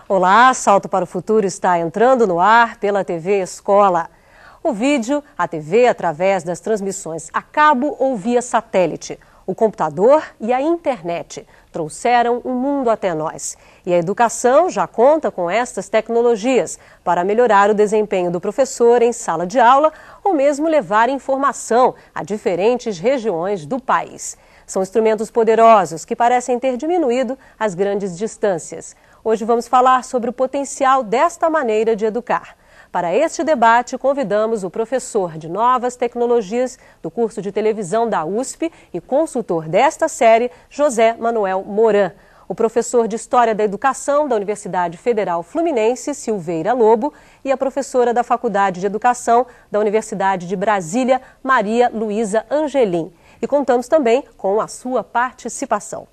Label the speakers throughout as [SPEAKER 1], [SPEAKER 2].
[SPEAKER 1] Olá, Salto para o Futuro está entrando no ar pela TV Escola. O vídeo, a TV através das transmissões a cabo ou via satélite, o computador e a internet trouxeram o mundo até nós. E a educação já conta com estas tecnologias para melhorar o desempenho do professor em sala de aula ou mesmo levar informação a diferentes regiões do país. São instrumentos poderosos que parecem ter diminuído as grandes distâncias. Hoje vamos falar sobre o potencial desta maneira de educar. Para este debate, convidamos o professor de Novas Tecnologias do curso de televisão da USP e consultor desta série, José Manuel Moran. O professor de História da Educação da Universidade Federal Fluminense, Silveira Lobo, e a professora da Faculdade de Educação da Universidade de Brasília, Maria Luísa Angelim. E contamos também com a sua participação.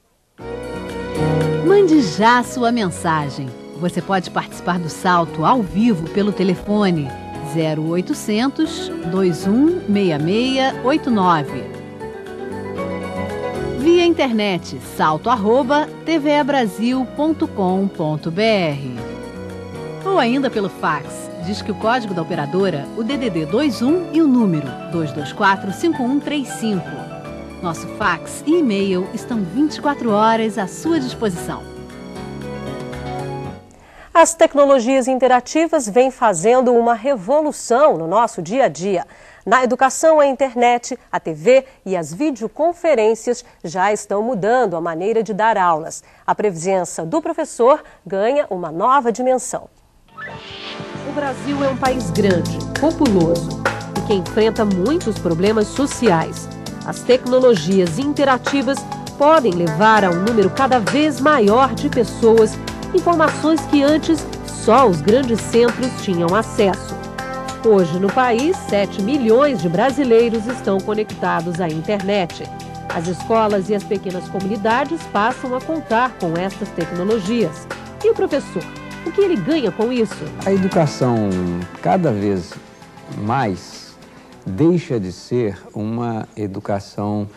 [SPEAKER 2] Mande já a sua mensagem. Você pode participar do Salto ao vivo pelo telefone 0800 216689. Via internet salto@tvebrasil.com.br. Ou ainda pelo fax. Diz que o código da operadora, o DDD 21 e o número 224-5135. Nosso fax e e-mail estão 24 horas à sua disposição.
[SPEAKER 1] As tecnologias interativas vêm fazendo uma revolução no nosso dia a dia. Na educação, a internet, a TV e as videoconferências já estão mudando a maneira de dar aulas. A presença do professor ganha uma nova dimensão. O Brasil é um país grande, populoso e que enfrenta muitos problemas sociais. As tecnologias interativas podem levar a um número cada vez maior de pessoas, informações que antes só os grandes centros tinham acesso. Hoje, no país, 7 milhões de brasileiros estão conectados à internet. As escolas e as pequenas comunidades passam a contar com estas tecnologias. E o professor? O que ele ganha com isso?
[SPEAKER 3] A educação, cada vez mais, deixa de ser uma educação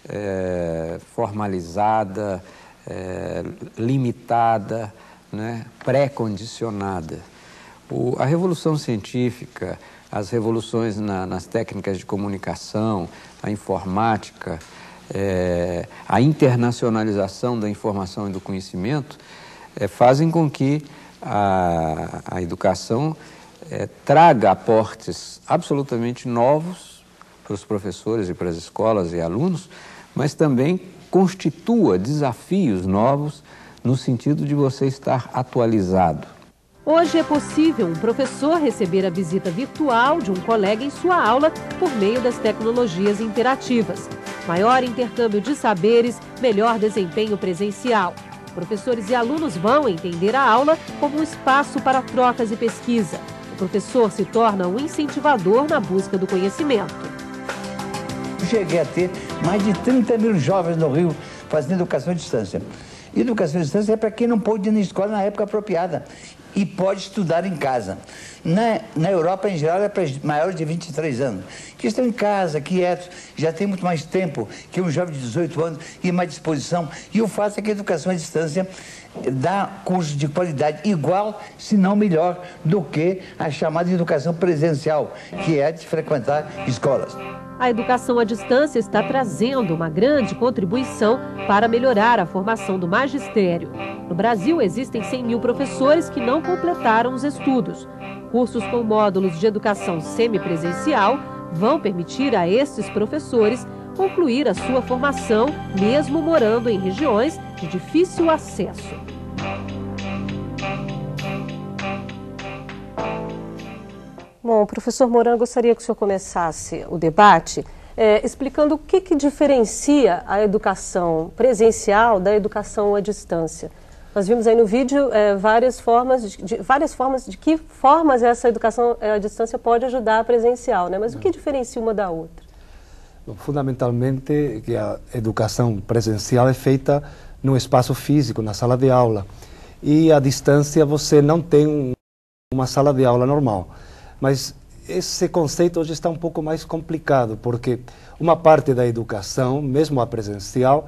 [SPEAKER 3] formalizada, limitada, né, pré-condicionada. A revolução científica, as revoluções nas técnicas de comunicação, a informática, a internacionalização da informação e do conhecimento fazem com que a educação traga aportes absolutamente novos para os professores e para as escolas e alunos, mas também constitua desafios novos no sentido de você estar atualizado.
[SPEAKER 1] Hoje é possível um professor receber a visita virtual de um colega em sua aula por meio das tecnologias interativas. Maior intercâmbio de saberes, melhor desempenho presencial. Professores e alunos vão entender a aula como um espaço para trocas e pesquisa. O professor se torna um incentivador na busca do conhecimento.
[SPEAKER 4] Cheguei a ter mais de 30 mil jovens no Rio fazendo educação à distância. E educação à distância é para quem não pôde ir na escola na época apropriada e pode estudar em casa. Na Europa, em geral, é para maiores de 23 anos, que estão em casa, quietos, já tem muito mais tempo que um jovem de 18 anos e mais disposição. E o fato é que a educação à distância dá curso de qualidade igual, se não melhor, do que a chamada educação presencial, que é a de frequentar escolas.
[SPEAKER 1] A educação à distância está trazendo uma grande contribuição para melhorar a formação do magistério. No Brasil, existem 100 mil professores que não completaram os estudos. Cursos com módulos de educação semipresencial vão permitir a estes professores concluir a sua formação, mesmo morando em regiões de difícil acesso. Bom, professor Moran, gostaria que o senhor começasse o debate explicando o que diferencia a educação presencial da educação à distância. Nós vimos aí no vídeo várias formas de que formas essa educação à distância pode ajudar a presencial, né? Mas o que diferencia uma da outra?
[SPEAKER 5] Bom, fundamentalmente que a educação presencial é feita no espaço físico, na sala de aula. E à distância você não tem uma sala de aula normal. Mas esse conceito hoje está um pouco mais complicado, porque uma parte da educação, mesmo a presencial,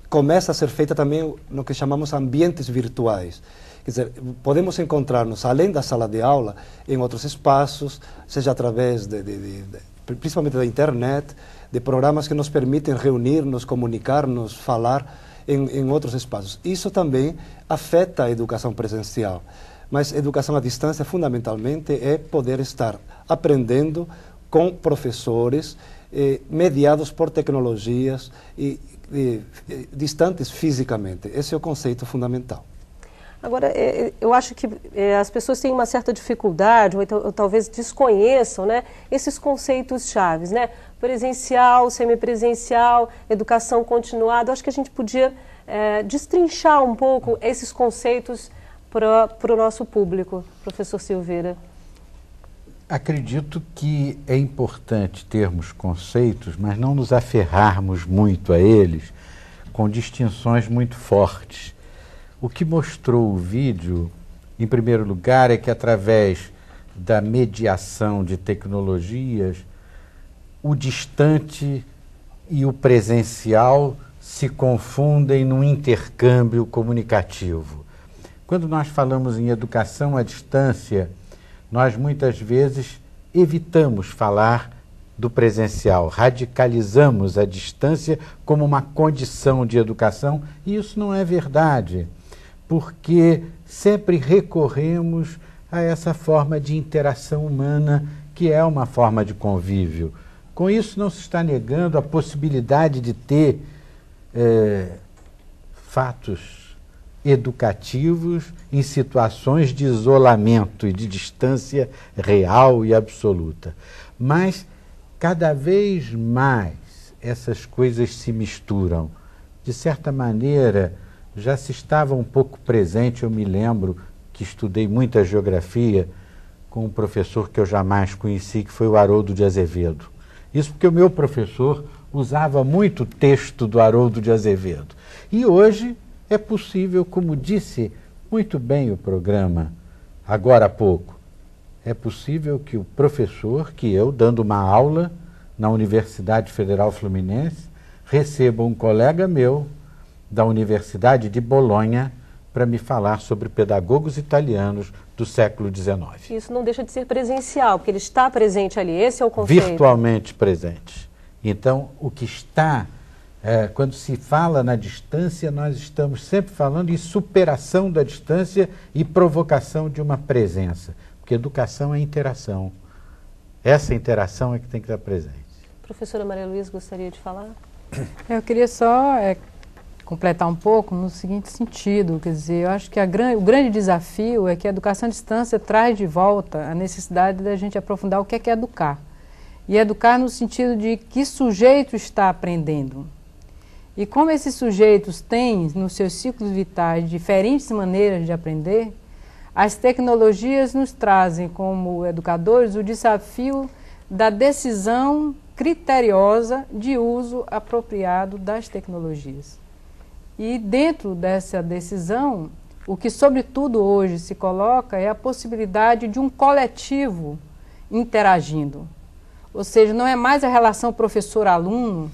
[SPEAKER 5] começa a ser feita também no que chamamos ambientes virtuais. Quer dizer, podemos encontrar-nos, além da sala de aula, em outros espaços, seja através principalmente da internet, de programas que nos permitem reunir-nos, comunicar-nos, falar em outros espaços. Isso também afeta a educação presencial. Mas educação à distância, fundamentalmente, é poder estar aprendendo com professores mediados por tecnologias e distantes fisicamente. Esse é o conceito fundamental.
[SPEAKER 1] Agora, eu acho que as pessoas têm uma certa dificuldade, ou talvez desconheçam, né, esses conceitos chaves, né? Presencial, semipresencial, educação continuada. Eu acho que a gente podia destrinchar um pouco esses conceitos para o nosso público. Professor Silveira.
[SPEAKER 6] Acredito que é importante termos conceitos, mas não nos aferrarmos muito a eles com distinções muito fortes. O que mostrou o vídeo, em primeiro lugar, é que através da mediação de tecnologias, o distante e o presencial se confundem num intercâmbio comunicativo. Quando nós falamos em educação à distância, nós muitas vezes evitamos falar do presencial, radicalizamos a distância como uma condição de educação, e isso não é verdade, porque sempre recorremos a essa forma de interação humana, que é uma forma de convívio. Com isso não se está negando a possibilidade de ter fatos educativos em situações de isolamento e de distância real e absoluta. Mas, cada vez mais, essas coisas se misturam. De certa maneira, já se estava um pouco presente, eu me lembro que estudei muita geografia com um professor que eu jamais conheci, que foi o Haroldo de Azevedo. Isso porque o meu professor usava muito o texto do Haroldo de Azevedo. E hoje é possível, como disse muito bem o programa, agora há pouco, é possível que o professor, que eu, dando uma aula na Universidade Federal Fluminense, receba um colega meu da Universidade de Bolonha para me falar sobre pedagogos italianos do século XIX.
[SPEAKER 1] Isso não deixa de ser presencial, porque ele está presente ali, esse é o conceito.
[SPEAKER 6] Virtualmente presente. Então, o que está, quando se fala na distância, nós estamos sempre falando em superação da distância e provocação de uma presença, porque educação é interação. Essa interação é que tem que estar presente.
[SPEAKER 1] Professora Maria Luísa, gostaria de falar?
[SPEAKER 7] Eu queria só completar um pouco no seguinte sentido, quer dizer, eu acho que o grande desafio é que a educação à distância traz de volta a necessidade da gente aprofundar o que é educar. E educar no sentido de que sujeito está aprendendo. E como esses sujeitos têm nos seus ciclos vitais diferentes maneiras de aprender, as tecnologias nos trazem como educadores o desafio da decisão criteriosa de uso apropriado das tecnologias. E dentro dessa decisão, o que sobretudo hoje se coloca é a possibilidade de um coletivo interagindo. Ou seja, não é mais a relação professor-aluno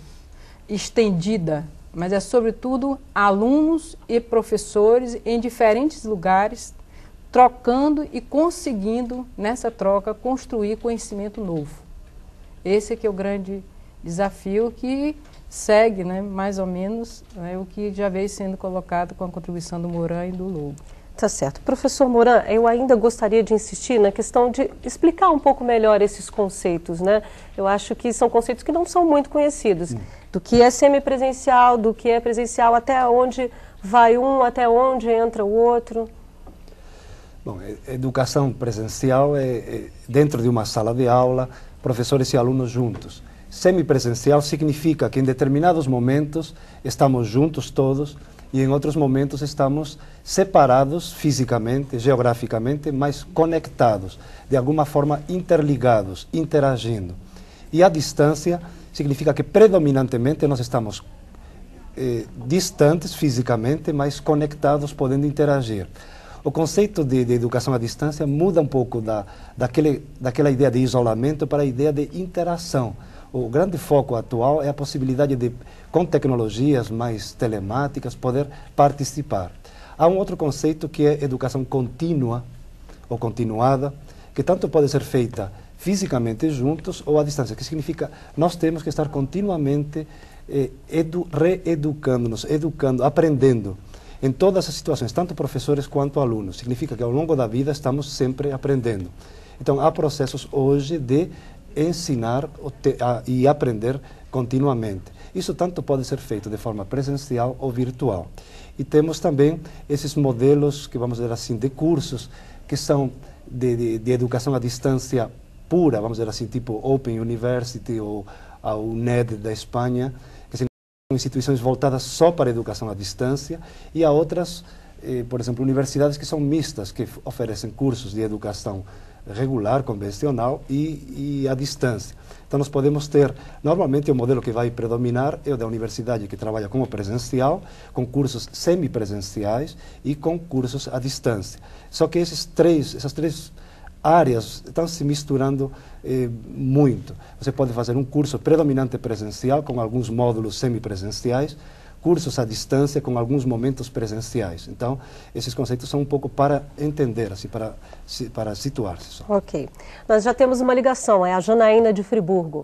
[SPEAKER 7] estendida, mas é sobretudo alunos e professores em diferentes lugares, trocando e conseguindo, nessa troca, construir conhecimento novo. Esse é que é o grande desafio que segue, né, mais ou menos, o que já veio sendo colocado com a contribuição do Moran e do Lobo.
[SPEAKER 1] Tá certo. Professor Moran, eu ainda gostaria de insistir na questão de explicar um pouco melhor esses conceitos, né? Eu acho que são conceitos que não são muito conhecidos. Do que é semipresencial, do que é presencial, até onde vai um, até onde entra o outro.
[SPEAKER 5] Bom, educação presencial é dentro de uma sala de aula, professores e alunos juntos. Semipresencial significa que em determinados momentos estamos juntos todos e em outros momentos estamos separados fisicamente, geograficamente, mas conectados, de alguma forma interligados, interagindo. E a distância significa que predominantemente nós estamos distantes fisicamente, mas conectados, podendo interagir. O conceito de educação à distância muda um pouco daquela ideia de isolamento para a ideia de interação. o grande foco atual é a possibilidade de, com tecnologias mais telemáticas, poder participar. Há um outro conceito que é educação contínua ou continuada, que tanto pode ser feita fisicamente juntos ou à distância, que significa nós temos que estar continuamente reeducando-nos, educando, aprendendo em todas as situações, tanto professores quanto alunos. Significa que ao longo da vida estamos sempre aprendendo. Então há processos hoje de ensinar e aprender continuamente. Isso tanto pode ser feito de forma presencial ou virtual. E temos também esses modelos, que vamos dizer assim, de cursos, que são de educação à distância pura, vamos dizer assim, tipo Open University ou a UNED da Espanha, que são instituições voltadas só para a educação à distância, e há outras, por exemplo, universidades que são mistas, que oferecem cursos de educação regular, convencional e à distância. Então nós podemos ter, normalmente o modelo que vai predominar é o da universidade, que trabalha como presencial, com cursos semipresenciais e com cursos à distância. Só que essas três áreas estão se misturando muito. Você pode fazer um curso predominante presencial, com alguns módulos semipresenciais, cursos à distância com alguns momentos presenciais. Então, esses conceitos são um pouco para entender, assim, para situar-se.
[SPEAKER 1] Ok. Nós já temos uma ligação, é a Janaína de Friburgo.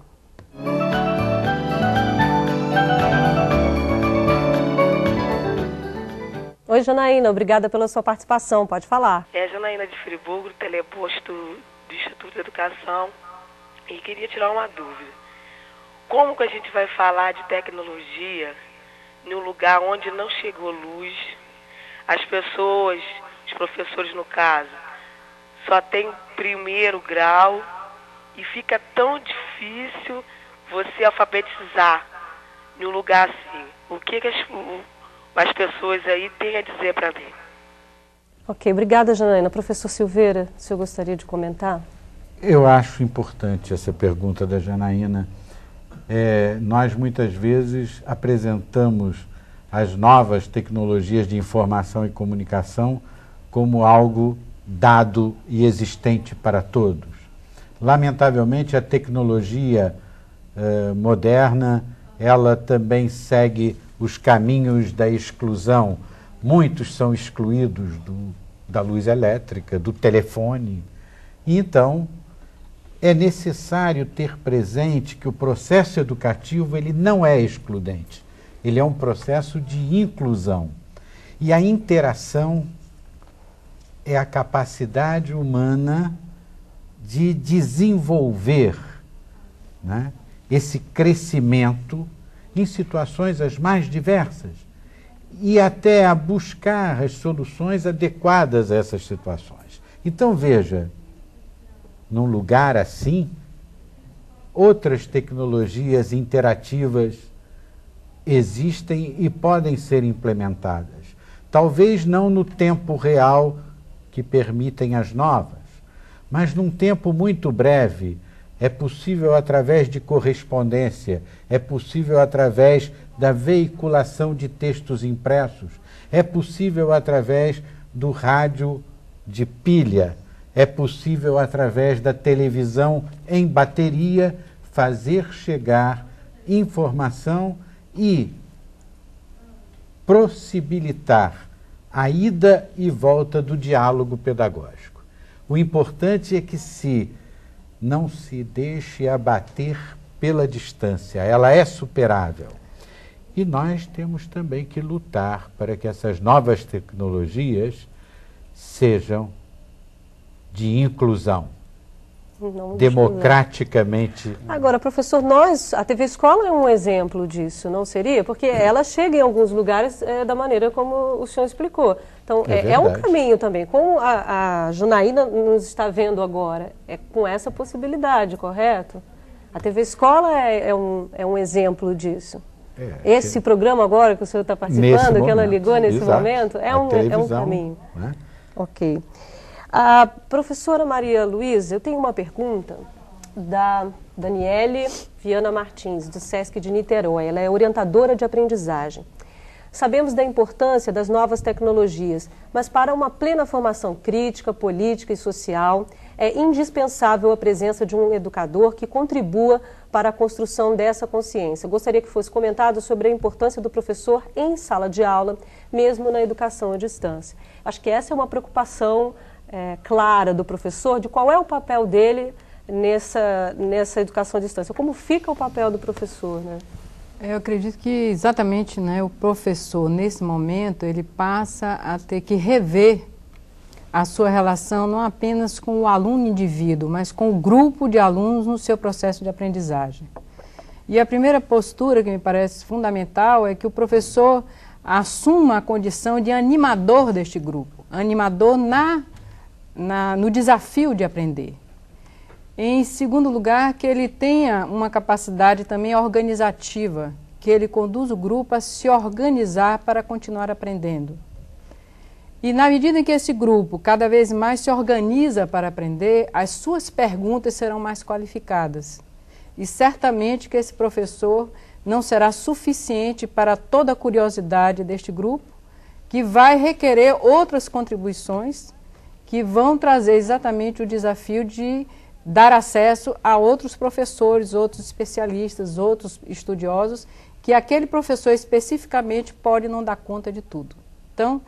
[SPEAKER 1] Oi, Janaína, obrigada pela sua participação, pode falar.
[SPEAKER 8] É a Janaína de Friburgo, teleposto do Instituto de Educação, e queria tirar uma dúvida. Como que a gente vai falar de tecnologia num lugar onde não chegou luz, as pessoas, os professores no caso, só tem primeiro grau e fica tão difícil você alfabetizar num lugar assim? O que as pessoas aí têm a dizer para mim?
[SPEAKER 1] Ok, obrigada, Janaína. Professor Silveira, o senhor gostaria de comentar?
[SPEAKER 6] Eu acho importante essa pergunta da Janaína. Nós muitas vezes apresentamos as novas tecnologias de informação e comunicação como algo dado e existente para todos. Lamentavelmente, a tecnologia moderna, ela também segue os caminhos da exclusão. Muitos são excluídos da luz elétrica, do telefone. E então, é necessário ter presente que o processo educativo ele não é excludente, ele é um processo de inclusão. E a interação é a capacidade humana de desenvolver, né, esse crescimento em situações as mais diversas e até a buscar as soluções adequadas a essas situações. Então, veja, num lugar assim, outras tecnologias interativas existem e podem ser implementadas. Talvez não no tempo real que permitem as novas, mas num tempo muito breve. É possível através de correspondência, é possível através da veiculação de textos impressos, é possível através do rádio de pilha, é possível, através da televisão em bateria, fazer chegar informação e possibilitar a ida e volta do diálogo pedagógico. O importante é que não se deixe abater pela distância, ela é superável. E nós temos também que lutar para que essas novas tecnologias sejam de inclusão, democraticamente.
[SPEAKER 1] Agora, professor, a TV Escola é um exemplo disso, não seria? Porque ela chega em alguns lugares da maneira como o senhor explicou. Então, é um caminho também. Como a Janaína nos está vendo agora, é com essa possibilidade, correto? A TV Escola é um exemplo disso. Esse programa agora que o senhor está participando, que ela ligou nesse momento, é um caminho. Né? Ok. A professora Maria Luísa, eu tenho uma pergunta da Daniele Viana Martins, do SESC de Niterói. Ela é orientadora de aprendizagem. Sabemos da importância das novas tecnologias, mas para uma plena formação crítica, política e social, é indispensável a presença de um educador que contribua para a construção dessa consciência. Gostaria que fosse comentado sobre a importância do professor em sala de aula, mesmo na educação à distância. Acho que essa é uma preocupação clara do professor, de qual é o papel dele nessa educação à distância. Como fica o papel do professor, né?
[SPEAKER 7] Eu acredito que exatamente, né, o professor, nesse momento, ele passa a ter que rever a sua relação não apenas com o aluno indivíduo, mas com o grupo de alunos no seu processo de aprendizagem. E a primeira postura que me parece fundamental é que o professor assuma a condição de animador deste grupo, animador no desafio de aprender. Em segundo lugar, que ele tenha uma capacidade também organizativa, que ele conduza o grupo a se organizar para continuar aprendendo. E na medida em que esse grupo cada vez mais se organiza para aprender, as suas perguntas serão mais qualificadas. E certamente que esse professor não será suficiente para toda a curiosidade deste grupo, que vai requerer outras contribuições que vão trazer exatamente o desafio de dar acesso a outros professores, outros especialistas, outros estudiosos, que aquele professor especificamente pode não dar conta de tudo. Então,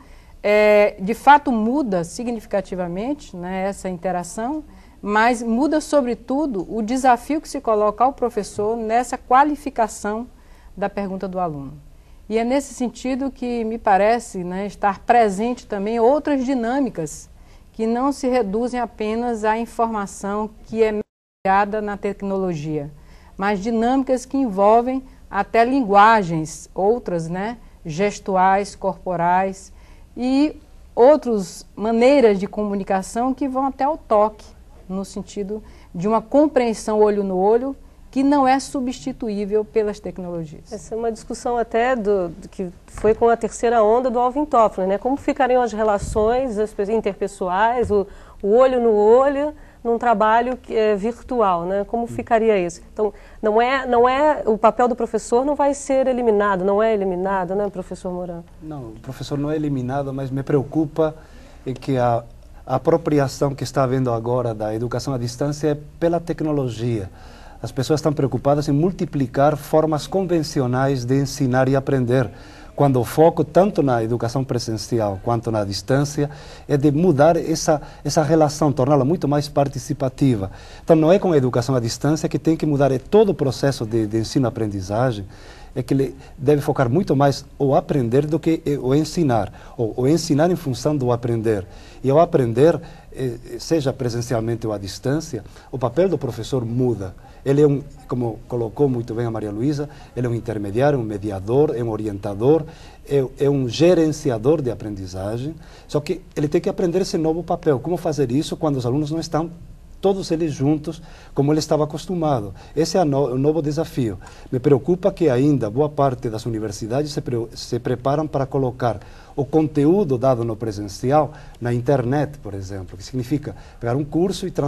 [SPEAKER 7] de fato muda significativamente, né, essa interação, mas muda sobretudo o desafio que se coloca ao professor nessa qualificação da pergunta do aluno. E é nesse sentido que me parece, né, estar presente também outras dinâmicas que não se reduzem apenas à informação que é mediada na tecnologia, mas dinâmicas que envolvem até linguagens, outras, né, gestuais, corporais e outras maneiras de comunicação que vão até o toque, no sentido de uma compreensão olho no olho, que não é substituível pelas tecnologias.
[SPEAKER 1] Essa é uma discussão até que foi com a terceira onda do Alvin Toffler, né? Como ficariam as relações interpessoais, o olho no olho, num trabalho virtual, né? Como ficaria isso? Então, não é o papel do professor não vai ser eliminado, não é eliminado, né, professor Moran?
[SPEAKER 5] Não, o professor não é eliminado, mas me preocupa que a apropriação que está havendo agora da educação à distância é pela tecnologia. As pessoas estão preocupadas em multiplicar formas convencionais de ensinar e aprender, quando o foco, tanto na educação presencial quanto na distância, é de mudar essa relação, torná-la muito mais participativa. Então, não é com a educação à distância que tem que mudar, é todo o processo de ensino-aprendizagem, é que ele deve focar muito mais o aprender do que o ensinar, ou o ensinar em função do aprender. E ao aprender, seja presencialmente ou à distância, o papel do professor muda. Ele é como colocou muito bem a Maria Luísa, ele é um intermediário, um mediador, é um orientador, é um gerenciador de aprendizagem, só que ele tem que aprender esse novo papel. Como fazer isso quando os alunos não estão todos eles juntos, como ele estava acostumado? Esse é o novo desafio. Me preocupa que ainda boa parte das universidades se preparam para colocar o conteúdo dado no presencial na internet, por exemplo, que significa pegar um curso e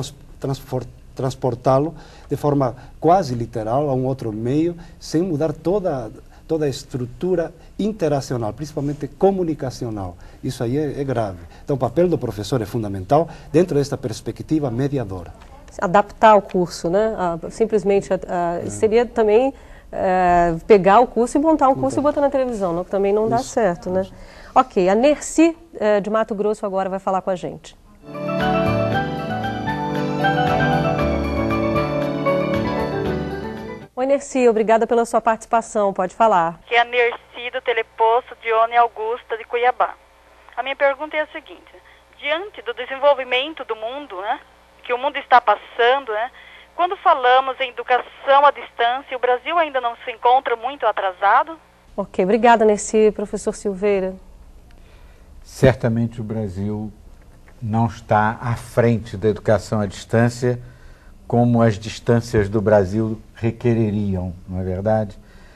[SPEAKER 5] transportá-lo de forma quase literal a um outro meio, sem mudar toda a estrutura interacional, principalmente comunicacional. Isso aí é grave. Então, o papel do professor é fundamental dentro desta perspectiva mediadora.
[SPEAKER 1] Adaptar o curso, né? Simplesmente seria também pegar o curso e montar um curso e botar na televisão, não, que também não dá certo, né? Ok, a Nercy de Mato Grosso agora vai falar com a gente. Oi, Nercy, obrigada pela sua participação. Pode falar.
[SPEAKER 9] Que é a Nercy do Teleposto Dione Augusta de Cuiabá. A minha pergunta é a seguinte: diante do desenvolvimento do mundo, né, que o mundo está passando, né, quando falamos em educação à distância, o Brasil ainda não se encontra muito atrasado?
[SPEAKER 1] Ok, obrigada, Nercy. Professor Silveira.
[SPEAKER 6] Certamente o Brasil não está à frente da educação à distância como as distâncias do Brasil requereriam, não é verdade?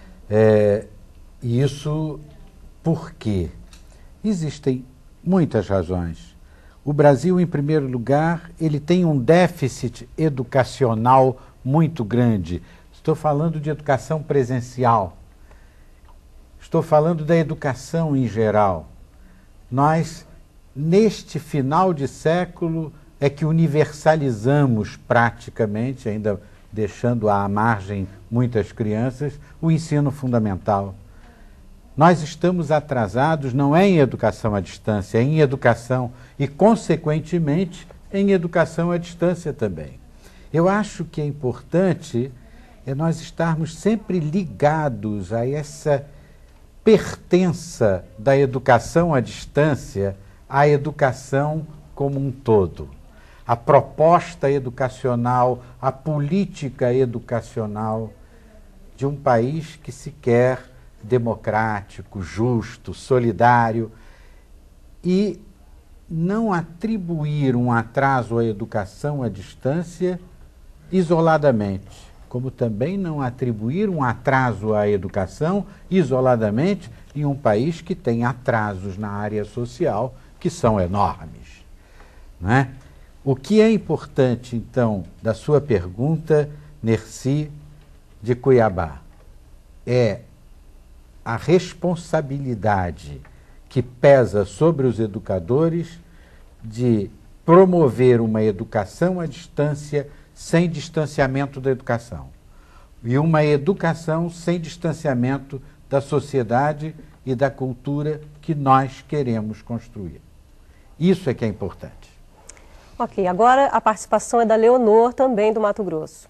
[SPEAKER 6] Isso porque existem muitas razões. O Brasil, em primeiro lugar, ele tem um déficit educacional muito grande. Estou falando de educação presencial. Estou falando da educação em geral. Nós, neste final de século, é que universalizamos praticamente, ainda deixando à margem muitas crianças, o ensino fundamental. Nós estamos atrasados não é em educação à distância, é em educação e, consequentemente, em educação à distância também. Eu acho que é importante nós estarmos sempre ligados a essa pertença da educação à distância à educação como um todo. A proposta educacional, a política educacional de um país que se quer democrático, justo, solidário, e não atribuir um atraso à educação à distância isoladamente, como também não atribuir um atraso à educação isoladamente em um país que tem atrasos na área social que são enormes, não é? O que é importante, então, da sua pergunta, Nercy de Cuiabá, é a responsabilidade que pesa sobre os educadores de promover uma educação à distância sem distanciamento da educação e uma educação sem distanciamento da sociedade e da cultura que nós queremos construir. Isso é que é importante.
[SPEAKER 1] Ok, agora a participação é da Leonor, também do Mato Grosso.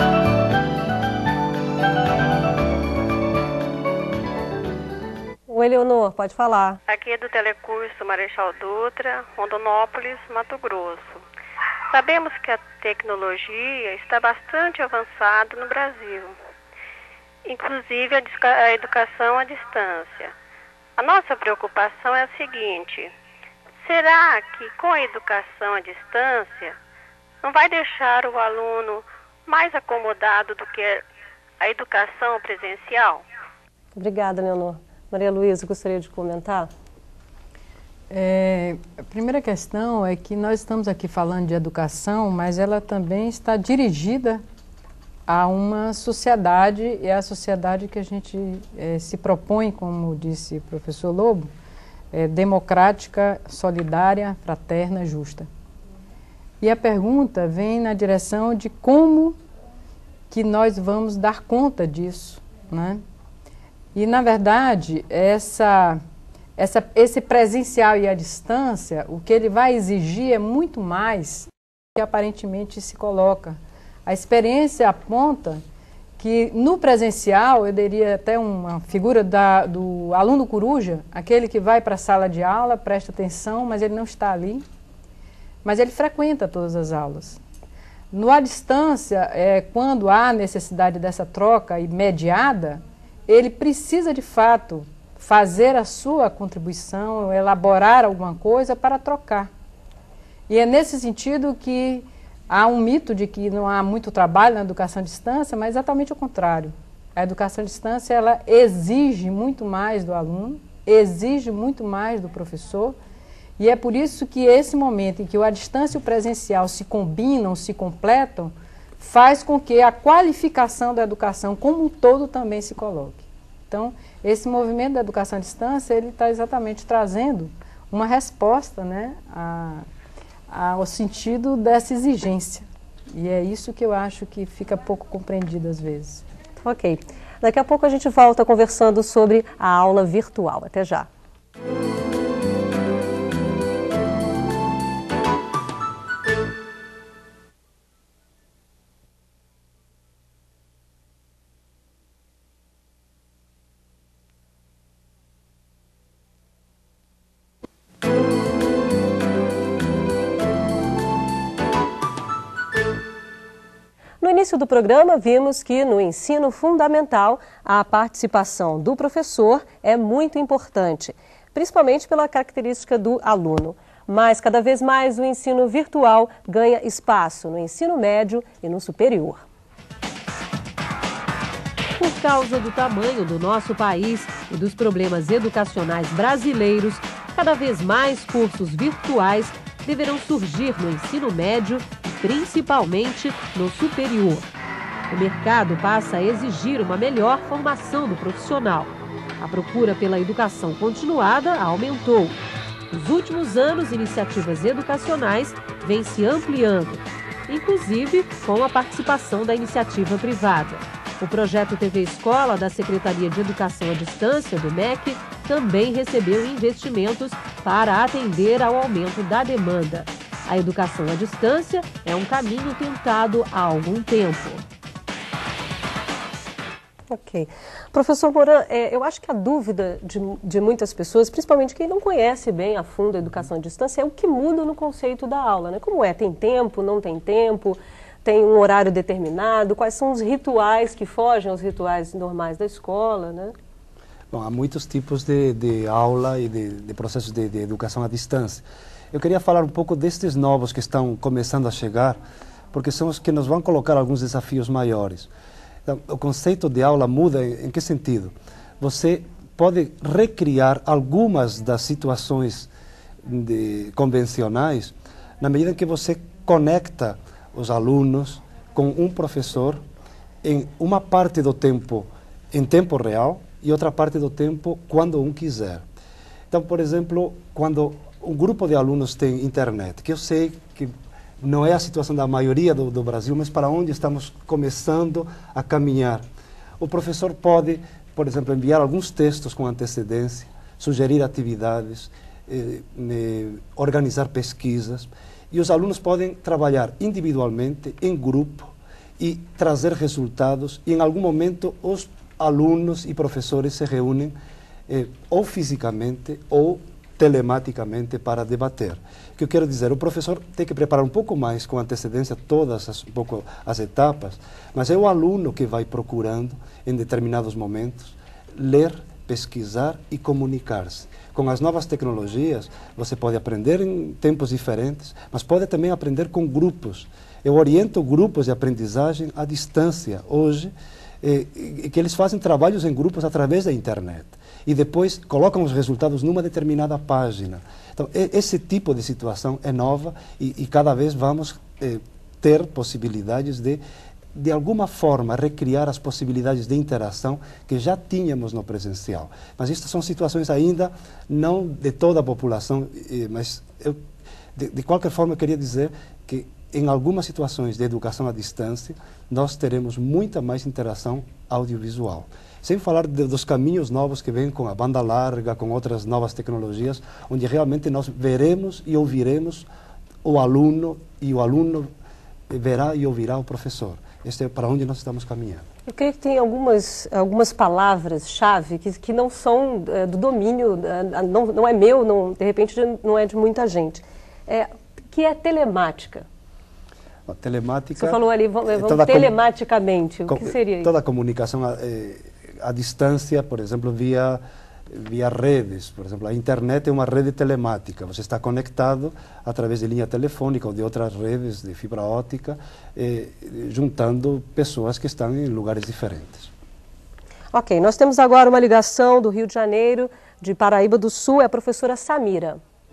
[SPEAKER 1] Oi, Leonor, pode falar.
[SPEAKER 10] Aqui é do Telecurso Marechal Dutra, Rondonópolis, Mato Grosso. Sabemos que a tecnologia está bastante avançada no Brasil, inclusive a educação à distância. A nossa preocupação é a seguinte: será que com a educação à distância não vai deixar o aluno mais acomodado do que a educação presencial?
[SPEAKER 1] Obrigada, Leonor. Maria Luísa, gostaria de comentar?
[SPEAKER 7] A primeira questão é que nós estamos aqui falando de educação, mas ela também está dirigida a uma sociedade, e é a sociedade que a gente se propõe, como disse o professor Lobo, democrática, solidária, fraterna, justa. E a pergunta vem na direção de como que nós vamos dar conta disso, né? E, na verdade, esse presencial e a distância, o que ele vai exigir é muito mais do que aparentemente se coloca. A experiência aponta que no presencial, eu diria até uma figura do aluno coruja, aquele que vai para a sala de aula, presta atenção, mas ele não está ali, mas ele frequenta todas as aulas. No à distância, quando há necessidade dessa troca imediata, ele precisa de fato fazer a sua contribuição, elaborar alguma coisa para trocar. E é nesse sentido que há um mito de que não há muito trabalho na educação à distância, mas exatamente o contrário. A educação à distância, ela exige muito mais do aluno, exige muito mais do professor, e é por isso que esse momento em que a distância e o presencial se combinam, se completam, faz com que a qualificação da educação como um todo também se coloque. Então, esse movimento da educação à distância, ele está exatamente trazendo uma resposta, né, ao sentido dessa exigência. E é isso que eu acho que fica pouco compreendido às vezes.
[SPEAKER 1] Ok. Daqui a pouco a gente volta conversando sobre a aula virtual. Até já. No início do programa, vimos que no ensino fundamental a participação do professor é muito importante, principalmente pela característica do aluno. Mas cada vez mais o ensino virtual ganha espaço no ensino médio e no superior.
[SPEAKER 2] Por causa do tamanho do nosso país e dos problemas educacionais brasileiros, cada vez mais cursos virtuais deverão surgir no ensino médio e principalmente no superior. O mercado passa a exigir uma melhor formação do profissional. A procura pela educação continuada aumentou. Nos últimos anos, iniciativas educacionais vêm se ampliando, inclusive com a participação da iniciativa privada. O projeto TV Escola da Secretaria de Educação à Distância, do MEC, também recebeu investimentos para atender ao aumento da demanda. A educação à distância é um caminho tentado há algum tempo.
[SPEAKER 1] Ok. Professor Moran, eu acho que a dúvida de muitas pessoas, principalmente quem não conhece bem a fundo a educação à distância, é o que muda no conceito da aula, né? Como é? Tem tempo, não tem tempo? Tem um horário determinado? Quais são os rituais que fogem aos rituais normais da escola, né?
[SPEAKER 5] Bom, há muitos tipos de aula e de processos de educação à distância. Eu queria falar um pouco destes novos que estão começando a chegar, porque são os que nos vão colocar alguns desafios maiores. Então, o conceito de aula muda em que sentido? Você pode recriar algumas das situações convencionais na medida em que você conecta os alunos com um professor em uma parte do tempo em tempo real e outra parte do tempo quando um quiser. Então, por exemplo, quando um grupo de alunos tem internet, que eu sei que não é a situação da maioria do Brasil, mas para onde estamos começando a caminhar. O professor pode, por exemplo, enviar alguns textos com antecedência, sugerir atividades, organizar pesquisas, e os alunos podem trabalhar individualmente, em grupo, e trazer resultados, e em algum momento os alunos e professores se reúnem ou fisicamente ou telematicamente para debater. O que eu quero dizer, o professor tem que preparar um pouco mais com antecedência todas as etapas, mas é o aluno que vai procurando, em determinados momentos, ler, pesquisar e comunicar-se. Com as novas tecnologias, você pode aprender em tempos diferentes, mas pode também aprender com grupos. Eu oriento grupos de aprendizagem à distância hoje, que eles fazem trabalhos em grupos através da internet e depois colocam os resultados numa determinada página. Então, esse tipo de situação é nova e cada vez vamos ter possibilidades de alguma forma, recriar as possibilidades de interação que já tínhamos no presencial. Mas estas são situações ainda não de toda a população, mas de qualquer forma eu queria dizer que em algumas situações de educação à distância, nós teremos muita mais interação audiovisual. Sem falar dos caminhos novos que vêm com a banda larga, com outras novas tecnologias, onde realmente nós veremos e ouviremos o aluno, e o aluno verá e ouvirá o professor. Este é para onde nós estamos caminhando.
[SPEAKER 1] Eu creio que tem algumas palavras-chave que não são do domínio, não é meu, de repente não é de muita gente. Que é telemática.
[SPEAKER 5] A telemática...
[SPEAKER 1] Você falou ali, vamos telematicamente, o que seria isso?
[SPEAKER 5] Toda a comunicação à distância, por exemplo, via redes. Por exemplo, a internet é uma rede telemática. Você está conectado através de linha telefônica ou de outras redes de fibra óptica, juntando pessoas que estão em lugares diferentes.
[SPEAKER 1] Ok, nós temos agora uma ligação do Rio de Janeiro, de Paraíba do Sul, é a professora Samira.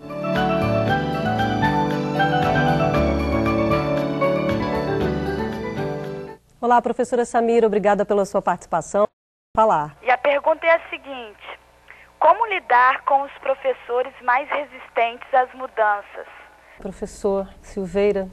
[SPEAKER 1] Olá, professora Samira, obrigada pela sua participação. Falar.
[SPEAKER 9] E a pergunta é a seguinte: como lidar com os professores mais resistentes às mudanças?
[SPEAKER 1] Professor Silveira.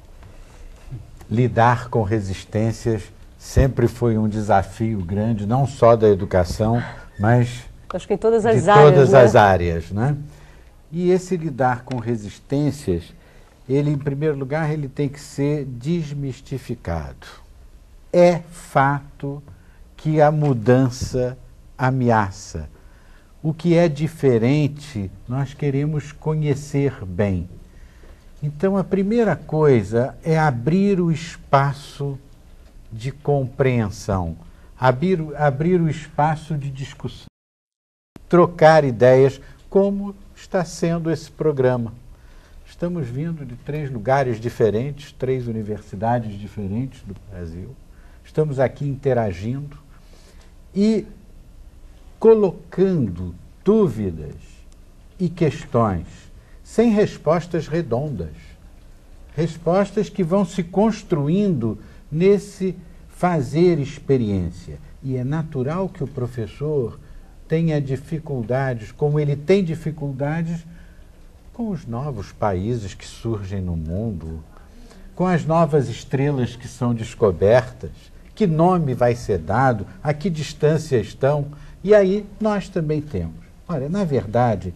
[SPEAKER 6] Lidar com resistências sempre foi um desafio grande, não só da educação, mas
[SPEAKER 1] acho que em todas as
[SPEAKER 6] de
[SPEAKER 1] áreas,
[SPEAKER 6] todas
[SPEAKER 1] né?
[SPEAKER 6] as áreas, né? E esse lidar com resistências, ele, em primeiro lugar, ele tem que ser desmistificado. É fato que a mudança ameaça. O que é diferente, nós queremos conhecer bem. Então, a primeira coisa é abrir o espaço de compreensão, abrir o espaço de discussão, trocar ideias, como está sendo esse programa. Estamos vindo de 3 lugares diferentes, 3 universidades diferentes do Brasil. Estamos aqui interagindo e colocando dúvidas e questões, sem respostas redondas. Respostas que vão se construindo nesse fazer experiência. E é natural que o professor tenha dificuldades, como ele tem dificuldades com os novos países que surgem no mundo, com as novas estrelas que são descobertas, que nome vai ser dado, a que distância estão, e aí nós também temos. Olha, na verdade,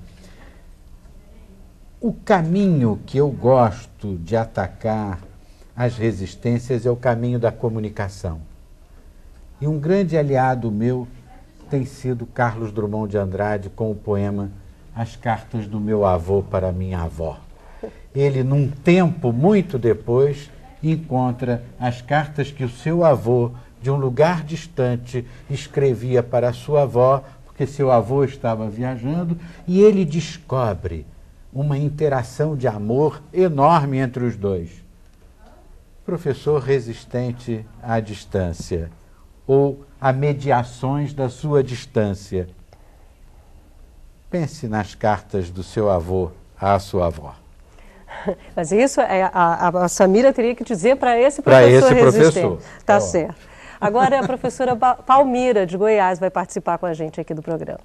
[SPEAKER 6] o caminho que eu gosto de atacar as resistências é o caminho da comunicação. E um grande aliado meu tem sido Carlos Drummond de Andrade com o poema As Cartas do Meu Avô para Minha Avó. Ele, num tempo muito depois, encontra as cartas que o seu avô, de um lugar distante, escrevia para a sua avó, porque seu avô estava viajando, e ele descobre uma interação de amor enorme entre os dois. Professor resistente à distância, ou a mediações da sua distância. Pense nas cartas do seu avô à sua avó.
[SPEAKER 1] Mas isso a Samira teria que dizer para esse professor resistente. Tá certo. Agora a professora Palmira, de Goiás, vai participar com a gente aqui do programa.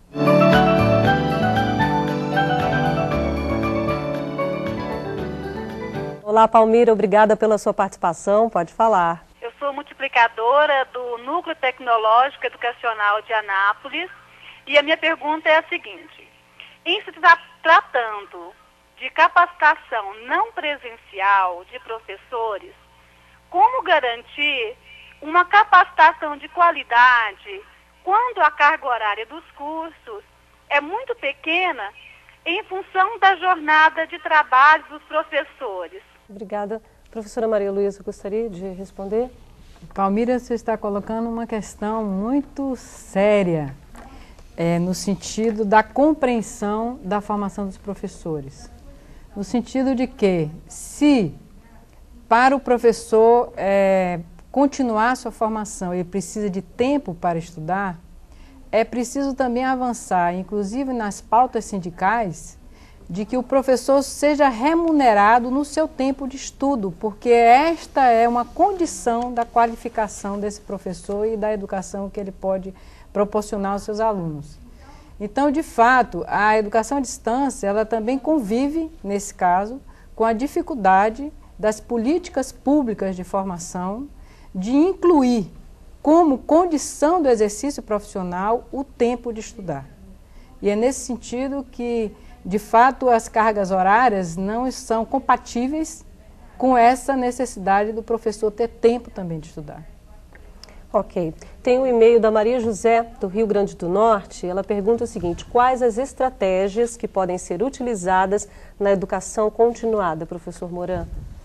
[SPEAKER 1] Olá, Palmira, obrigada pela sua participação. Pode falar.
[SPEAKER 9] Eu sou multiplicadora do Núcleo Tecnológico Educacional de Anápolis e a minha pergunta é a seguinte: em se tratando de capacitação não presencial de professores, como garantir uma capacitação de qualidade quando a carga horária dos cursos é muito pequena em função da jornada de trabalho dos professores?
[SPEAKER 1] Obrigada. Professora Maria Luísa, gostaria de responder?
[SPEAKER 7] Palmira, você está colocando uma questão muito séria, no sentido da compreensão da formação dos professores. No sentido de que, se para o professor continuar sua formação, ele precisa de tempo para estudar, é preciso também avançar, inclusive nas pautas sindicais, de que o professor seja remunerado no seu tempo de estudo, porque esta é uma condição da qualificação desse professor e da educação que ele pode proporcionar aos seus alunos. Então, de fato, a educação à distância, ela também convive, nesse caso, com a dificuldade das políticas públicas de formação de incluir como condição do exercício profissional o tempo de estudar. E é nesse sentido que, de fato, as cargas horárias não são compatíveis com essa necessidade do professor ter tempo também de estudar.
[SPEAKER 1] Ok. Tem um e-mail da Maria José, do Rio Grande do Norte. Ela pergunta o seguinte: quais as estratégias que podem ser utilizadas na educação continuada, professor Moran?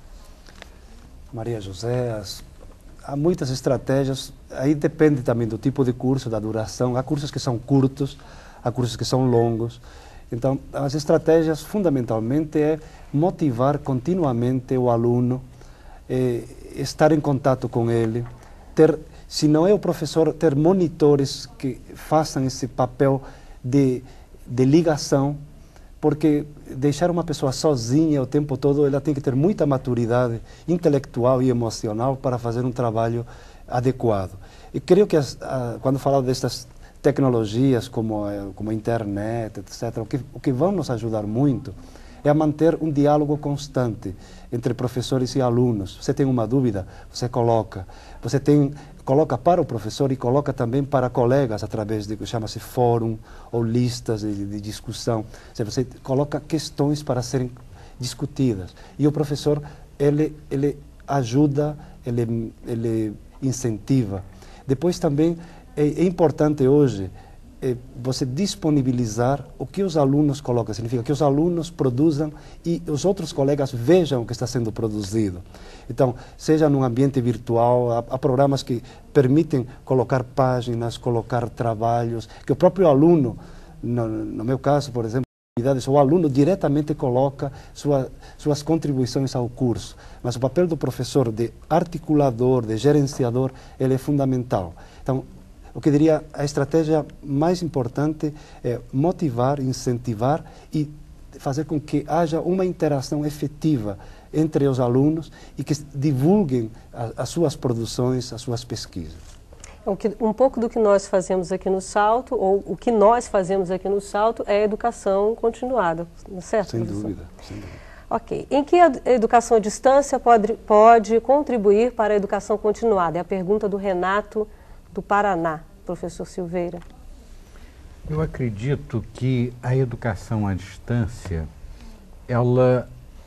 [SPEAKER 5] Maria José, há muitas estratégias, aí depende também do tipo de curso, da duração. Há cursos que são curtos, há cursos que são longos. Então, as estratégias fundamentalmente é motivar continuamente o aluno, estar em contato com ele, ter, se não é o professor, ter monitores que façam esse papel de ligação, porque deixar uma pessoa sozinha o tempo todo, ela tem que ter muita maturidade intelectual e emocional para fazer um trabalho adequado. E creio que quando falamos destas tecnologias como a internet, etc., o que vão nos ajudar muito é a manter um diálogo constante entre professores e alunos. Você tem uma dúvida, você coloca. Coloca para o professor e coloca também para colegas através de que chama-se fórum ou listas de discussão. Você coloca questões para serem discutidas. E o professor, ele ajuda, ele incentiva. Depois também é importante hoje você disponibilizar o que os alunos colocam. Significa que os alunos produzam e os outros colegas vejam o que está sendo produzido. Então, seja num ambiente virtual, há programas que permitem colocar páginas, colocar trabalhos, que o próprio aluno, no meu caso, por exemplo, o aluno diretamente coloca suas contribuições ao curso. Mas o papel do professor de articulador, de gerenciador, ele é fundamental. Então, o que diria, a estratégia mais importante é motivar, incentivar e fazer com que haja uma interação efetiva entre os alunos e que divulguem as suas produções, as suas pesquisas.
[SPEAKER 1] Um pouco do que nós fazemos aqui no Salto, ou o que nós fazemos aqui no Salto, é a educação continuada, não é certo,
[SPEAKER 5] Sem
[SPEAKER 1] professor?
[SPEAKER 5] dúvida, sem dúvida.
[SPEAKER 1] Ok. Em que a educação à distância pode contribuir para a educação continuada? É a pergunta do Renato, do Paraná, professor Silveira.
[SPEAKER 6] Eu acredito que a educação à distância, ela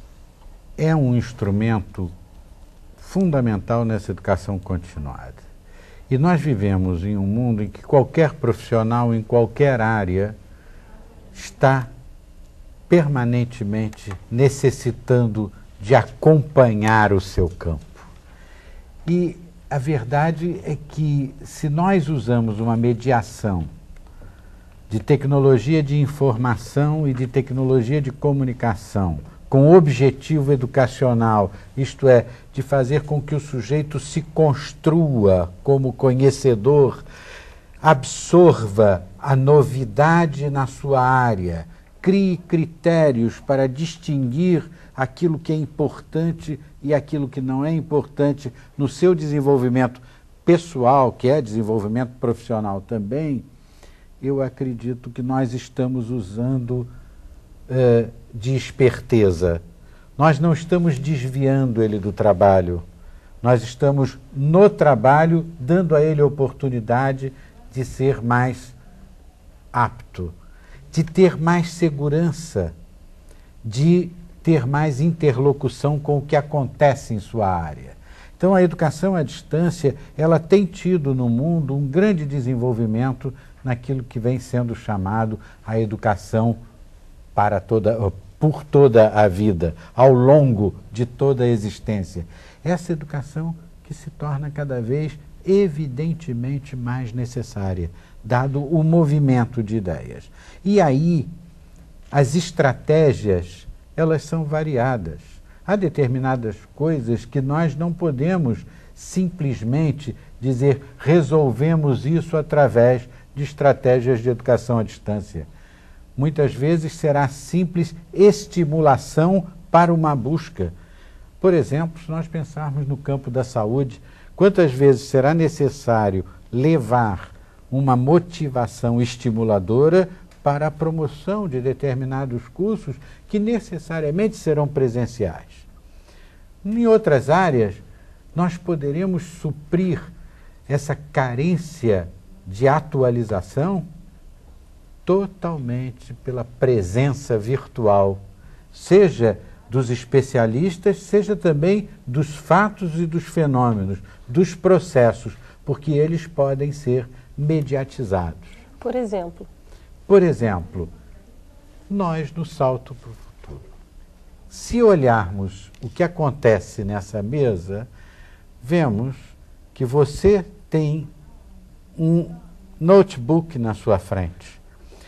[SPEAKER 6] é um instrumento fundamental nessa educação continuada. E nós vivemos em um mundo em que qualquer profissional, em qualquer área, está permanentemente necessitando de acompanhar o seu campo. E a verdade é que, se nós usamos uma mediação de tecnologia de informação e de tecnologia de comunicação com objetivo educacional, isto é, de fazer com que o sujeito se construa como conhecedor, absorva a novidade na sua área, crie critérios para distinguir aquilo que é importante e aquilo que não é importante no seu desenvolvimento pessoal, que é desenvolvimento profissional também. Eu acredito que nós estamos usando de esperteza. Nós não estamos desviando ele do trabalho. Nós estamos no trabalho dando a ele a oportunidade de ser mais apto, de ter mais segurança, de ter mais interlocução com o que acontece em sua área. Então, a educação à distância, ela tem tido no mundo um grande desenvolvimento naquilo que vem sendo chamado a educação por toda a vida, ao longo de toda a existência. Essa educação que se torna cada vez evidentemente mais necessária, dado o movimento de ideias. E aí, as estratégias, elas são variadas. Há determinadas coisas que nós não podemos simplesmente dizer resolvemos isso através de estratégias de educação à distância. Muitas vezes será simples estimulação para uma busca. Por exemplo, se nós pensarmos no campo da saúde, quantas vezes será necessário levar uma motivação estimuladora para a promoção de determinados cursos que necessariamente serão presenciais. Em outras áreas, nós poderemos suprir essa carência de atualização totalmente pela presença virtual, seja dos especialistas, seja também dos fatos e dos fenômenos, dos processos, porque eles podem ser mediatizados.
[SPEAKER 1] Por exemplo?
[SPEAKER 6] Por exemplo, nós no Salto para o Futuro. Se olharmos o que acontece nessa mesa, vemos que você tem um notebook na sua frente.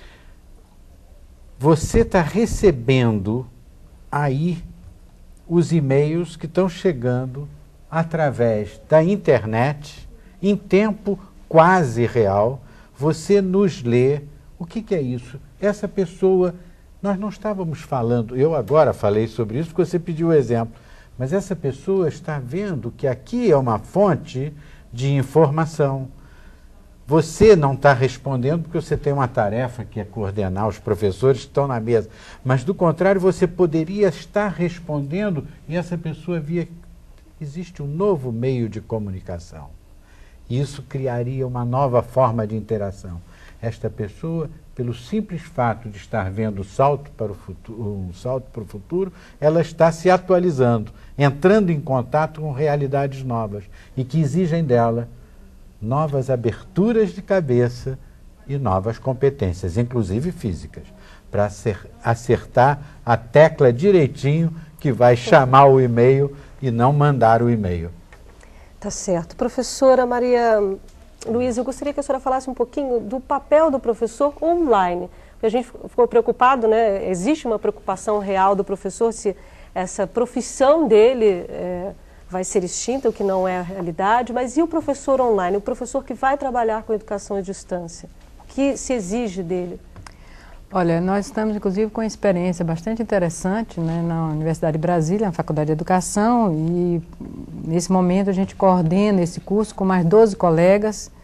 [SPEAKER 6] Você está recebendo aí os e-mails que estão chegando através da internet, em tempo quase real. Você nos lê. O que é isso? Essa pessoa, nós não estávamos falando, eu agora falei sobre isso porque você pediu o exemplo, mas essa pessoa está vendo que aqui é uma fonte de informação. Você não está respondendo porque você tem uma tarefa que é coordenar os professores que estão na mesa, mas do contrário você poderia estar respondendo e essa pessoa via que existe um novo meio de comunicação. Isso criaria uma nova forma de interação. Esta pessoa, pelo simples fato de estar vendo um salto para o futuro, ela está se atualizando, entrando em contato com realidades novas e que exigem dela novas aberturas de cabeça e novas competências, inclusive físicas, para acertar a tecla direitinho que vai chamar o e-mail e não mandar o e-mail.
[SPEAKER 1] Tá certo. Professora Maria Luísa, eu gostaria que a senhora falasse um pouquinho do papel do professor online. Porque a gente ficou preocupado, né? Existe uma preocupação real do professor se essa profissão dele vai ser extinta, o que não é a realidade, mas e o professor online, o professor que vai trabalhar com educação à distância? O que se exige dele?
[SPEAKER 7] Olha, nós estamos inclusive com uma experiência bastante interessante, né, na Universidade de Brasília, na Faculdade de Educação, e nesse momento a gente coordena esse curso com mais 12 colegas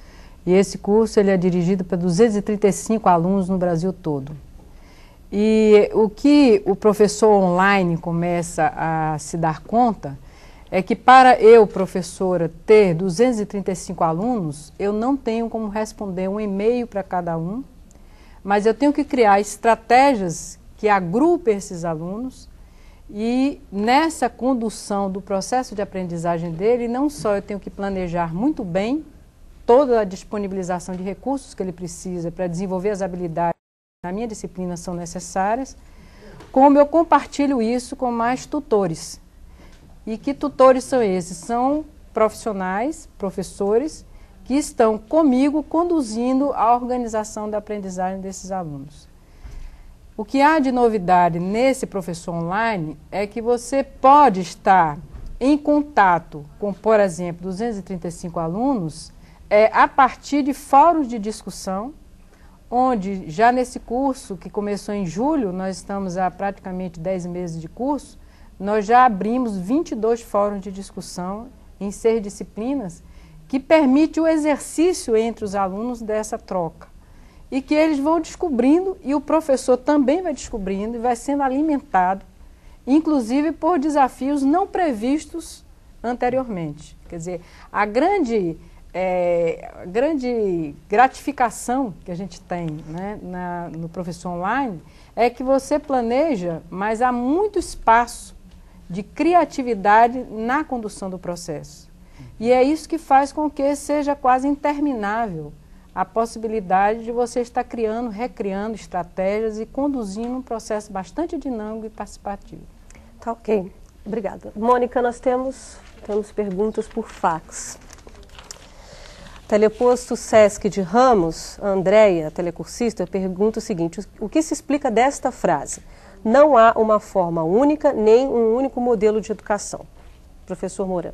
[SPEAKER 7] E esse curso ele é dirigido para 235 alunos no Brasil todo. E o que o professor online começa a se dar conta é que para eu, professora, ter 235 alunos, eu não tenho como responder um e-mail para cada um, mas eu tenho que criar estratégias que agrupem esses alunos e nessa condução do processo de aprendizagem dele, não só eu tenho que planejar muito bem toda a disponibilização de recursos que ele precisa para desenvolver as habilidades que na minha disciplina são necessárias, como eu compartilho isso com mais tutores. E que tutores são esses? São profissionais, professores, que estão comigo conduzindo a organização da aprendizagem desses alunos. O que há de novidade nesse professor online é que você pode estar em contato com, por exemplo, 235 alunos a partir de fóruns de discussão, onde já nesse curso, que começou em julho, nós estamos há praticamente 10 meses de curso, nós já abrimos 22 fóruns de discussão em 6 disciplinas, que permite o exercício entre os alunos dessa troca. E que eles vão descobrindo, e o professor também vai descobrindo, e vai sendo alimentado, inclusive por desafios não previstos anteriormente. Quer dizer, a grande gratificação que a gente tem, né, no professor online é que você planeja, mas há muito espaço de criatividade na condução do processo. E é isso que faz com que seja quase interminável a possibilidade de você estar criando, recriando estratégias e conduzindo um processo bastante dinâmico e participativo.
[SPEAKER 1] Tá ok. Obrigada. Mônica, nós temos perguntas por fax. Teleposto Sesc de Ramos, a Andréia, telecursista, pergunta o seguinte: o que se explica desta frase? Não há uma forma única, nem um único modelo de educação. Professor Mourão.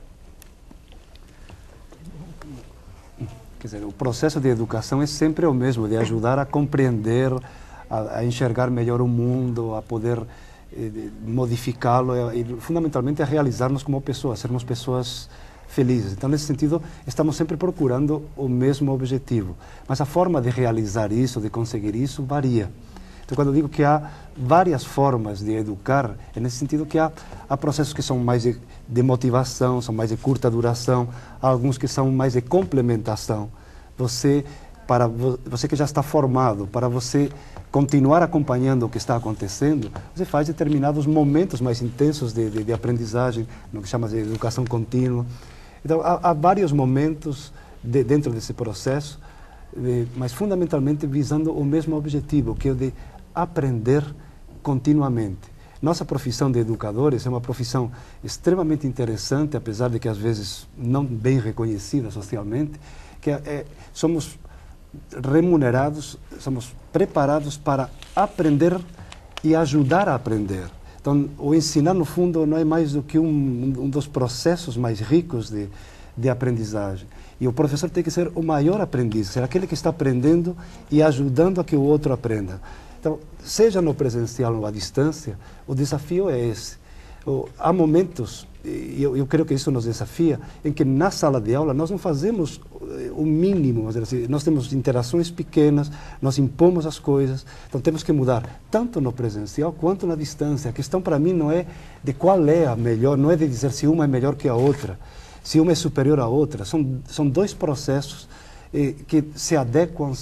[SPEAKER 5] Quer dizer, o processo de educação é sempre o mesmo, de ajudar a compreender, a enxergar melhor o mundo, a poder modificá-lo e, fundamentalmente, a realizar-nos como pessoas, sermos pessoas felizes. Então, nesse sentido, estamos sempre procurando o mesmo objetivo. Mas a forma de realizar isso, de conseguir isso, varia. Então, quando eu digo que há várias formas de educar, é nesse sentido que há processos que são mais de motivação, são mais de curta duração, há alguns que são mais de complementação. Você que já está formado, para você continuar acompanhando o que está acontecendo, você faz determinados momentos mais intensos de aprendizagem, no que chama de educação contínua. Então, há vários momentos dentro desse processo, mas fundamentalmente visando o mesmo objetivo, que é o de aprender continuamente. Nossa profissão de educadores é uma profissão extremamente interessante, apesar de que às vezes não bem reconhecida socialmente, que somos remunerados, somos preparados para aprender e ajudar a aprender. Então, o ensinar, no fundo, não é mais do que um dos processos mais ricos de aprendizagem. E o professor tem que ser o maior aprendiz, ser aquele que está aprendendo e ajudando a que o outro aprenda. Então, seja no presencial ou à distância, o desafio é esse. Há momentos, e eu creio que isso nos desafia, em que na sala de aula nós não fazemos o mínimo, vamos dizer assim, nós temos interações pequenas, nós impomos as coisas, então temos que mudar tanto no presencial quanto na distância. A questão para mim não é de qual é a melhor, não é de dizer se uma é melhor que a outra, se uma é superior à outra. São dois processos que se adequam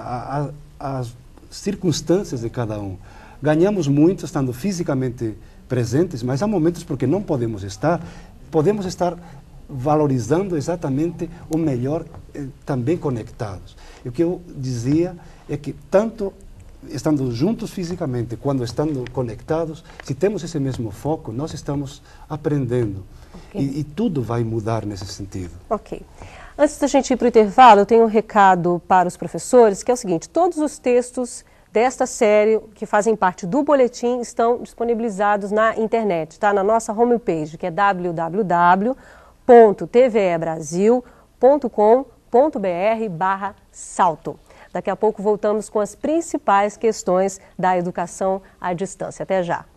[SPEAKER 5] às circunstâncias de cada um. Ganhamos muito estando fisicamente presentes, mas há momentos porque não podemos estar valorizando exatamente o melhor, também conectados. E o que eu dizia é que tanto estando juntos fisicamente, quando estando conectados, se temos esse mesmo foco, nós estamos aprendendo. Okay. E tudo vai mudar nesse sentido.
[SPEAKER 1] Ok. Antes da gente ir para o intervalo, eu tenho um recado para os professores, que é o seguinte: todos os textos desta série, que fazem parte do boletim, estão disponibilizados na internet, tá? Na nossa homepage, que é www.tvebrasil.com.br/salto. Daqui a pouco voltamos com as principais questões da educação à distância. Até já.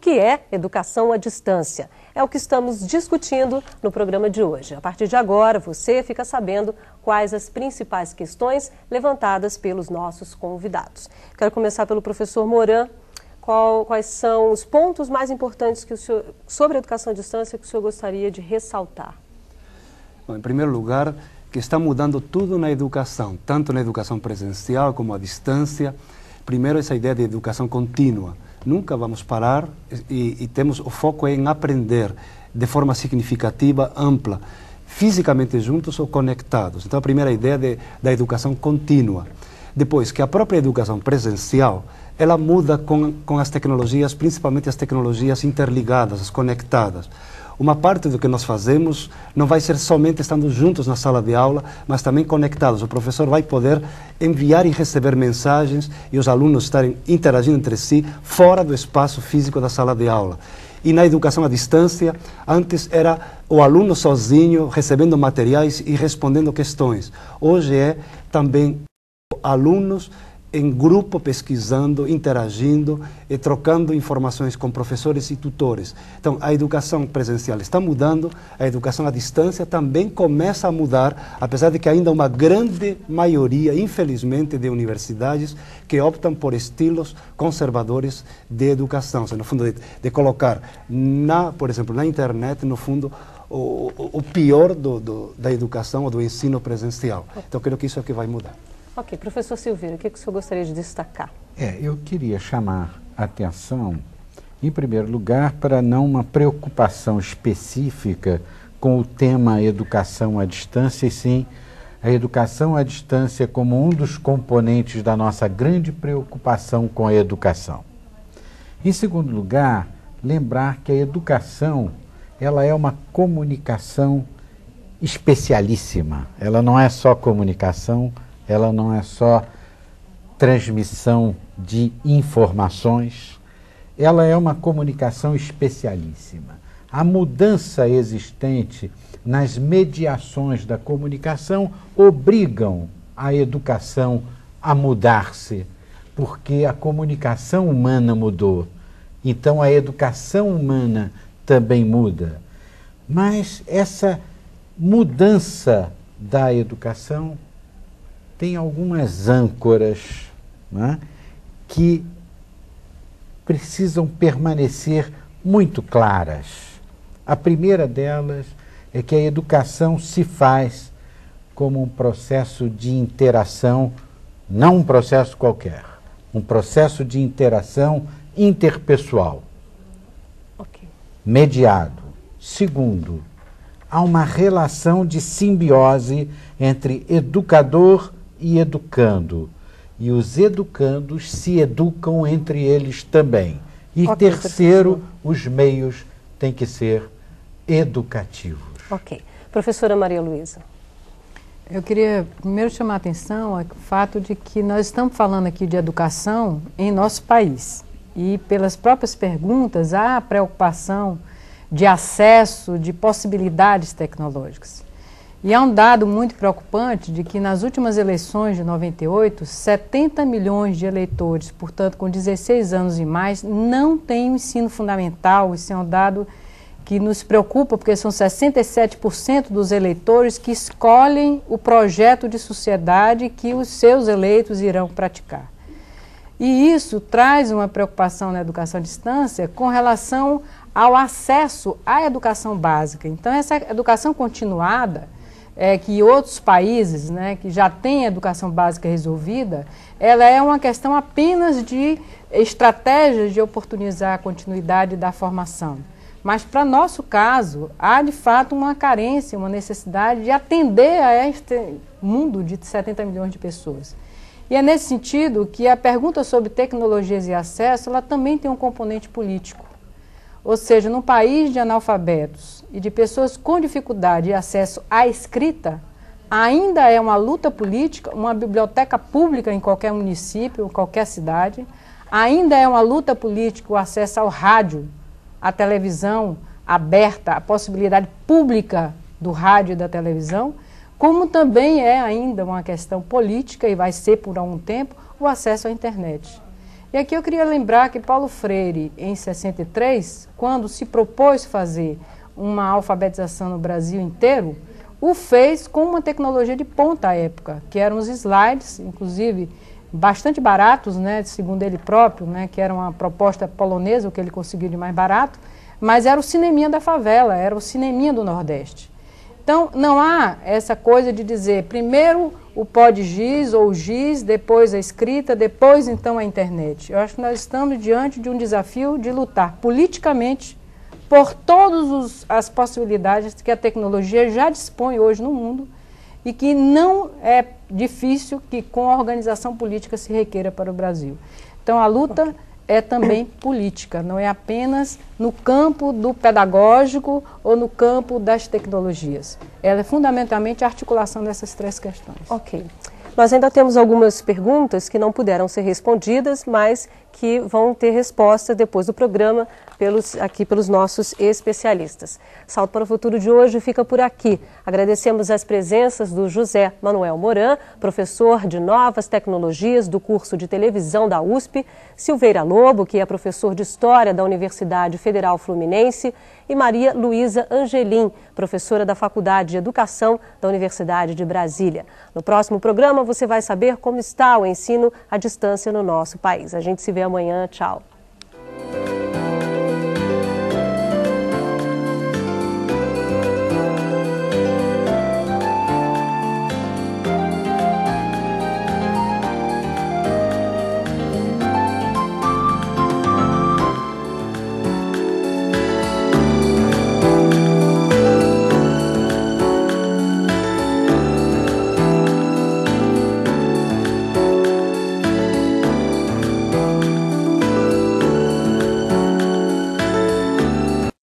[SPEAKER 1] que é educação à distância? É o que estamos discutindo no programa de hoje. A partir de agora, você fica sabendo quais as principais questões levantadas pelos nossos convidados. Quero começar pelo professor Moran. Quais são os pontos mais importantes que o senhor, sobre a educação à distância que o senhor gostaria de ressaltar?
[SPEAKER 5] Bom, em primeiro lugar, que está mudando tudo na educação, tanto na educação presencial como à distância. Primeiro, essa ideia de educação contínua. Nunca vamos parar e temos o foco em aprender de forma significativa, ampla, fisicamente juntos ou conectados. Então, a primeira ideia da educação contínua. Depois, que a própria educação presencial, ela muda com as tecnologias, principalmente as tecnologias interligadas, as conectadas. Uma parte do que nós fazemos não vai ser somente estando juntos na sala de aula, mas também conectados. O professor vai poder enviar e receber mensagens e os alunos estarem interagindo entre si fora do espaço físico da sala de aula. E na educação à distância, antes era o aluno sozinho recebendo materiais e respondendo questões. Hoje é também alunos em grupo pesquisando, interagindo e trocando informações com professores e tutores. Então, a educação presencial está mudando, a educação à distância também começa a mudar, apesar de que ainda uma grande maioria, infelizmente, de universidades que optam por estilos conservadores de educação, no fundo, de colocar, por exemplo, na internet, no fundo, o pior da educação ou do ensino presencial. Então, creio que isso é o que vai mudar.
[SPEAKER 1] Ok, professor Silveira, o que o senhor gostaria de destacar?
[SPEAKER 6] Eu queria chamar a atenção, em primeiro lugar, para não uma preocupação específica com o tema educação à distância, e sim a educação à distância como um dos componentes da nossa grande preocupação com a educação. Em segundo lugar, lembrar que a educação, ela é uma comunicação especialíssima. Ela não é só comunicação, ela não é só transmissão de informações, ela é uma comunicação especialíssima. A mudança existente nas mediações da comunicação obrigam a educação a mudar-se, porque a comunicação humana mudou. Então a educação humana também muda. Mas essa mudança da educação tem algumas âncoras, né, que precisam permanecer muito claras. A primeira delas é que a educação se faz como um processo de interação, não um processo qualquer, um processo de interação interpessoal, mediado. Segundo, há uma relação de simbiose entre educador e educando, e os educandos se educam entre eles também. E terceiro, os meios têm que ser educativos.
[SPEAKER 1] Ok. Professora Maria Luísa.
[SPEAKER 7] Eu queria primeiro chamar a atenção ao fato de que nós estamos falando aqui de educação em nosso país. E pelas próprias perguntas, há a preocupação de acesso, de possibilidades tecnológicas. E há um dado muito preocupante de que nas últimas eleições de 98, 70 milhões de eleitores, portanto com 16 anos e mais, não têm o ensino fundamental. Isso é um dado que nos preocupa, porque são 67% dos eleitores que escolhem o projeto de sociedade que os seus eleitos irão praticar. E isso traz uma preocupação na educação à distância com relação ao acesso à educação básica. Então, essa educação continuada, que outros países, né, que já têm a educação básica resolvida, ela é uma questão apenas de estratégias de oportunizar a continuidade da formação. Mas, para nosso caso, há de fato uma carência, uma necessidade de atender a este mundo de 70 milhões de pessoas. E é nesse sentido que a pergunta sobre tecnologias e acesso, ela também tem um componente político. Ou seja, num país de analfabetos e de pessoas com dificuldade de acesso à escrita, ainda é uma luta política, uma biblioteca pública em qualquer município, em qualquer cidade, ainda é uma luta política o acesso ao rádio, à televisão aberta, a possibilidade pública do rádio e da televisão, como também é ainda uma questão política, e vai ser por algum tempo, o acesso à internet. E aqui eu queria lembrar que Paulo Freire, em 63, quando se propôs fazer uma alfabetização no Brasil inteiro, o fez com uma tecnologia de ponta à época, que eram os slides, inclusive bastante baratos, né, segundo ele próprio, né, que era uma proposta polonesa, o que ele conseguiu de mais barato, mas era o cineminha da favela, era o cineminha do Nordeste. Então, não há essa coisa de dizer primeiro o pod-giz ou o giz, depois a escrita, depois então a internet. Eu acho que nós estamos diante de um desafio de lutar politicamente por todas as possibilidades que a tecnologia já dispõe hoje no mundo e que não é difícil que com a organização política se requeira para o Brasil. Então a luta é também política, não é apenas no campo do pedagógico ou no campo das tecnologias. Ela é fundamentalmente a articulação dessas três questões.
[SPEAKER 1] Ok. Nós ainda temos algumas perguntas que não puderam ser respondidas, mas que vão ter resposta depois do programa pelos nossos especialistas. Salto para o Futuro de hoje fica por aqui. Agradecemos as presenças do José Manuel Moran, professor de Novas Tecnologias do curso de televisão da USP, Silveira Lobo, que é professor de História da Universidade Federal Fluminense, e Maria Luísa Angelim, professora da Faculdade de Educação da Universidade de Brasília. No próximo programa você vai saber como está o ensino à distância no nosso país. A gente se vê amanhã. Tchau.